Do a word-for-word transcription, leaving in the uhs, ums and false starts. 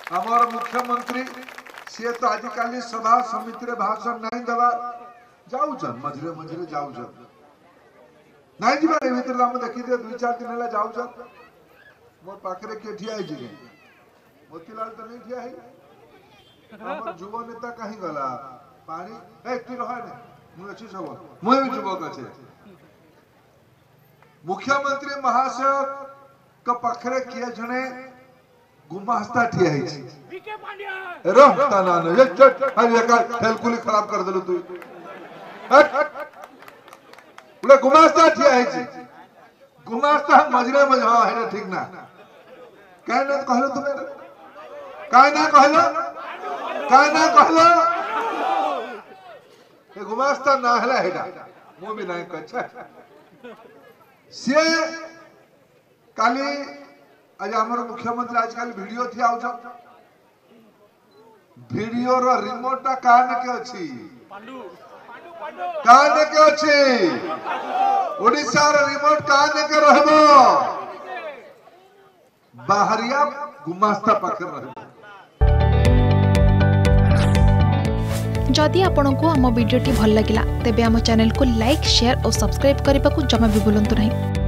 आमर मुख्यमंत्री सी तो आजिकल सभा समिति भाषण नहीं दवा जाऊन मझे मझे जाऊन नहीं जी भर आम देखी दुई चार दिन है जाऊन मो पाखे किए ठिया मोतीलाल तो नहीं ठिया है युव नेता कहीं गला पानी ए तू रह मुझे अच्छी सब मुझे भी युवक अच्छे मुख्यमंत्री महाशय का पाखे किए जने गुमास्ता ठिया है रहता ना ये चट हर एक खेलकुली खराब कर देलु तू उले गुमास्ता ठिया है गुमास्ता मजरे में हां है ठीक ना काहे ना कहलो तुमे काहे ना कहलो काहे ना कहलो ए गुमास्ता ना हला हेडा मु भी नहीं कच्छा से काली आज हमर मुख्यमंत्री आजकल वीडियो थी आउ वीडियो रो रिमोट ता कान के अछि पांडु कान के अछि ओडिसा रो रिमोट कान के रहबो बाहरिया गुमास्ता पाखे रहबो। जदि आपंक आम भिडी भल लगा तेब आम चैनल को लाइक शेयर और सब्सक्राइब करने को जमा भी भूलु नहीं।